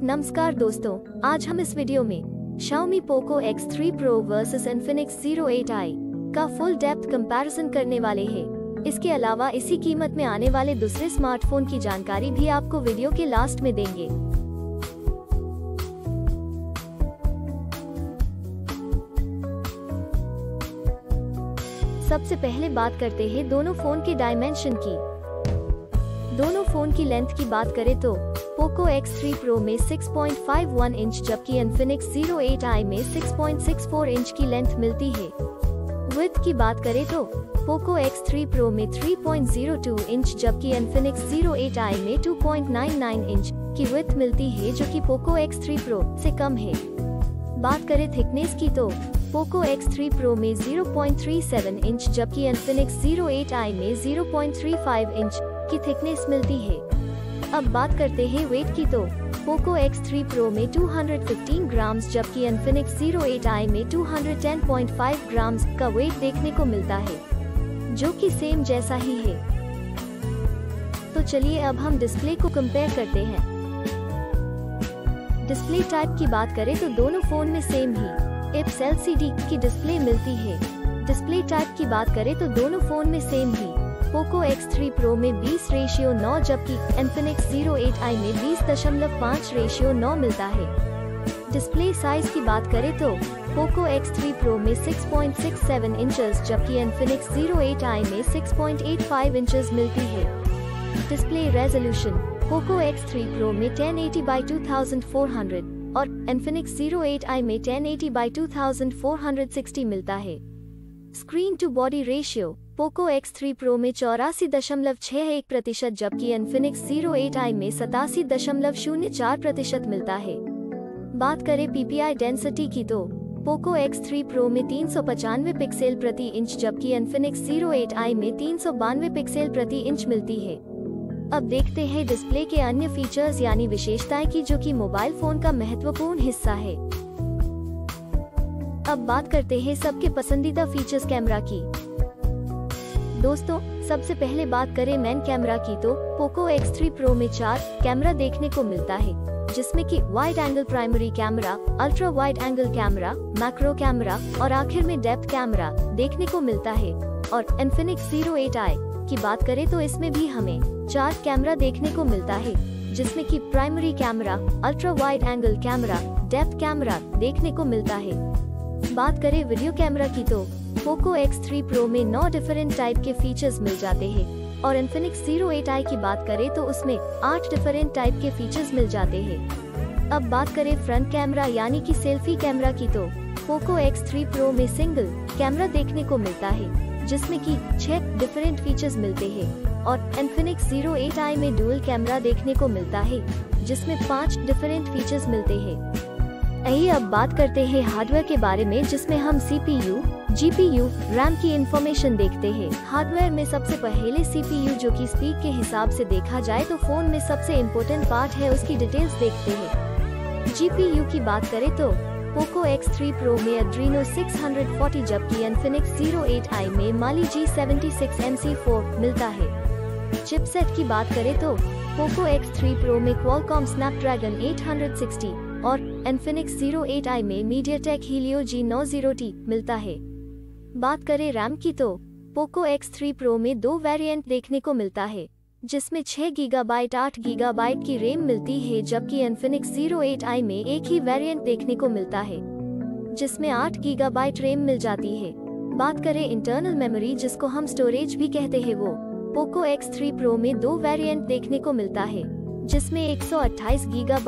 नमस्कार दोस्तों, आज हम इस वीडियो में Xiaomi Poco X3 Pro versus Infinix Zero 8i का फुल डेप्थ कंपैरिजन करने वाले हैं। इसके अलावा इसी कीमत में आने वाले दूसरे स्मार्टफोन की जानकारी भी आपको वीडियो के लास्ट में देंगे। सबसे पहले बात करते हैं दोनों फोन के डायमेंशन की। दोनों फोन की लेंथ की बात करें तो Poco X3 Pro में 6.51 इंच जबकि Infinix Zero 8i में 6.64 इंच की लेंथ मिलती है। विड्थ की बात करें तो Poco X3 Pro में 3.02 इंच जबकि Infinix Zero 8i में 2.99 इंच की विड्थ मिलती है, जो कि Poco X3 Pro से कम है। बात करें थिकनेस की तो Poco X3 Pro में 0.37 इंच जबकि Infinix Zero 8i में 0.35 इंच की थिकनेस मिलती है। अब बात करते हैं वेट की तो Poco X3 Pro में 215 ग्राम्स जबकि Infinix Zero 8i में 210.5 ग्राम्स का वेट देखने को मिलता है, जो कि सेम जैसा ही है। तो चलिए अब हम डिस्प्ले को कंपेयर करते हैं। डिस्प्ले टाइप की बात करें तो दोनों फोन में सेम ही IPS LCD की डिस्प्ले मिलती है। डिस्प्ले टाइप की बात करें तो दोनों फोन में सेम ही Poco X3 Pro में 20:9 जबकि Infinix Zero 8i में 20.5:9 मिलता है। डिस्प्ले साइज की बात करें तो Poco X3 Pro में 6.67 इंचेस जबकि Infinix Zero 8i में 6.85 इंचेस मिलती है। Display resolution Poco X3 Pro में 1080x2400 और Infinix Zero 8i में 1080x2460 मिलता है। Screen to body ratio Poco X3 Pro में 84.61% जबकि Infinix Zero 8i में 87.04% मिलता है। बात करें PPI डेंसिटी की तो Poco X3 Pro में 395 पिक्सल प्रति इंच जबकि Infinix Zero 8i में 392 पिक्सल प्रति इंच मिलती है। अब देखते हैं डिस्प्ले के अन्य फीचर्स यानी विशेषताएं की, जो कि मोबाइल फोन का महत्वपूर्ण हिस्सा है। अब बात करते हैं सबके पसंदीदा फीचर्स कैमरा की। दोस्तों, सबसे पहले बात करें मेन कैमरा की तो Poco X3 Pro में 4 कैमरा देखने को मिलता है, जिसमें कि wide angle primary camera, ultra wide angle camera, macro camera और आखिर में डेप्थ कैमरा देखने को मिलता है। और Infinix Zero 8i की बात करें तो इसमें भी हमें 4 कैमरा देखने को मिलता है, जिसमें कि primary camera, ultra wide angle camera, depth camera देखने को मिलता है। बात करें वीडियो कैमरा की तो Poco X3 Pro में 9 डिफरेंट टाइप के फीचर्स मिल जाते हैं और Infinix Zero 8i की बात करें तो उसमें 8 डिफरेंट टाइप के फीचर्स मिल जाते हैं। अब बात करें फ्रंट कैमरा यानी कि सेल्फी कैमरा की तो Poco X3 Pro में सिंगल कैमरा देखने को मिलता है, जिसमें कि 6 डिफरेंट फीचर्स मिलते हैं और Infinix Zero 8i में डुअल कैमरा देखने को मिलता है, जिसमें 5 डिफरेंट फीचर्स मिलते हैं। आइए अब बात करते हैं हार्डवेयर के बारे में, जिसमें हम CPU, GPU, RAM की इंफॉर्मेशन देखते हैं। हार्डवेयर में सबसे पहले CPU, जो कि स्पीड के हिसाब से देखा जाए तो फोन में सबसे इम्पोर्टेंट पार्ट है, उसकी डिटेल्स देखते हैं। GPU की बात करें तो Poco X3 Pro में Adreno 640 जबकि Infinix Zero 8i में Mali G76 MC4 मिलता है। चिपसेट की बात करें तो Poco X3 Pro में Qualcomm Snapdragon 860 और Infinix Zero 8i में MediaTek Helio G90T मिलता है। बात करें रैम की तो Poco X3 Pro में 2 वेरिएंट देखने को मिलता है, जिसमें 6 GB 8 GB की रैम मिलती है, जबकि Infinix Zero 8i में एक ही वेरिएंट देखने को मिलता है, जिसमें 8 GB रैम मिल जाती है। बात करें इंटरनल मेमोरी, जिसको हम स्टोरेज भी कहते हैं, वो Poco X3 Pro में 2 वेरिएंट देखने को मिलता है, जिसमें 128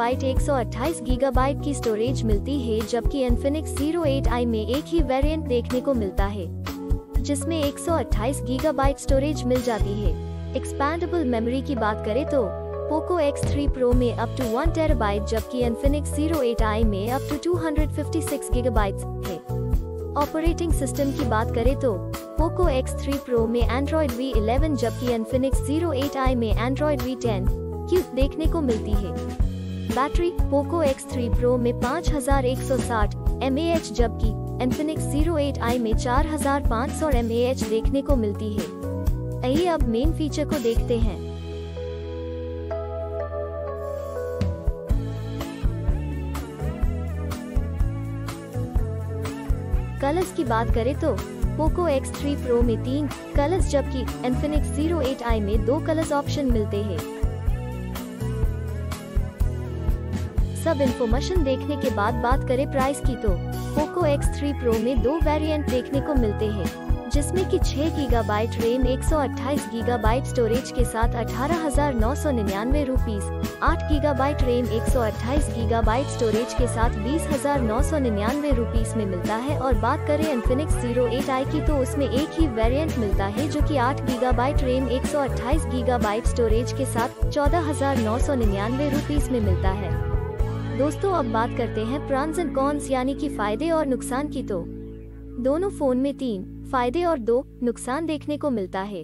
GB की स्टोरेज मिलती है, जबकि Infinix Zero 8i में एक ही वेरिएंट देखने को मिलता है, जिसमें 128 GB स्टोरेज मिल जाती है। एक्सपैंडेबल मेमोरी की बात करें तो Poco X3 Pro में अप टू 1 TB जबकि Infinix Zero 8i में अप टू 256 GB है। ऑपरेटिंग सिस्टम की बात करें तो Poco X3 Pro में Android V11 जबकि Infinix Zero 8i में Android V10 की देखने को मिलती है। बैटरी Poco X3 Pro में 5160 mAh जबकि Infinix Zero 8i में 4500 mAh देखने को मिलती है। आइए अब मेन फीचर को देखते हैं। कलर्स की बात करें तो पोको X3 Pro में 3 कलर्स जबकि Infinix Zero 8i में 2 कलर्स ऑप्शन मिलते हैं। सब इन्फॉर्मेशन देखने के बाद बात करें प्राइस की तो पोको X3 Pro में 2 वेरिएंट देखने को मिलते हैं, जिसमें कि 6 गीगाबाइट रैम 128 गीगाबाइट स्टोरेज के साथ 18,999 rupees, 8 gigabyte RAM 128 gigabyte storage के साथ 20,999 रुपीस में मिलता है। और बात करें Infinix Zero 8i की तो उसमें एक ही वेरिएंट मिलता है जो कि 8 गीगाबाइट रैम 128 गीगाबाइट स्टोरेज के साथ 14,999 रुपीस में मिलता है। दोस्तों अब बात करते हैं प्रॉन्स एंड कॉन्स यानी कि फायदे और नुकसान की तो दोनों फोन में 3 फायदे और 2 नुकसान देखने को मिलता है।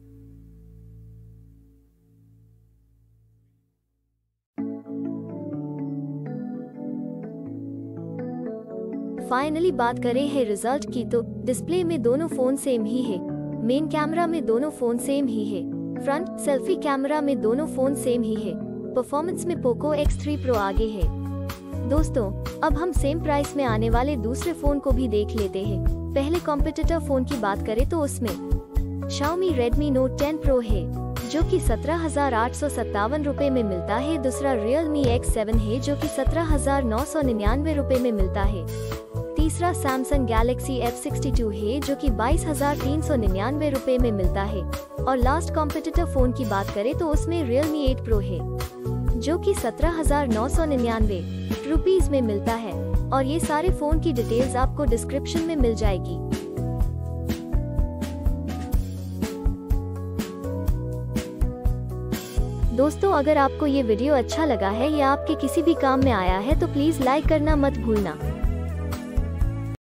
फाइनली बात करें है रिजल्ट की तो डिस्प्ले में दोनों फोन सेम ही है, मेन कैमरा में दोनों फोन सेम ही है, फ्रंट सेल्फी कैमरा में दोनों फोन सेम ही है, परफॉर्मेंस में पोको X3 Pro आगे है। दोस्तों अब हम सेम प्राइस में आने वाले दूसरे फोन को भी देख लेते हैं। पहले कॉम्पिटिटर फोन की बात करें तो उसमें Xiaomi Redmi Note 10 Pro है जो कि 17,857 रुपए में मिलता है। दूसरा Realme X7 है जो कि 17,999 रुपए में मिलता है। तीसरा Samsung Galaxy F62 है जो कि 22,399 रुपए में मिलता है। और लास्ट कॉम्पिटिटर फोन की बात करें तो उसमें Realme 8 Pro है जो कि 17,999 रुपीस में मिलता है। और ये सारे फोन की डिटेल्स आपको डिस्क्रिप्शन में मिल जाएगी। दोस्तों अगर आपको ये वीडियो अच्छा लगा है या आपके किसी भी काम में आया है तो प्लीज लाइक करना मत भूलना।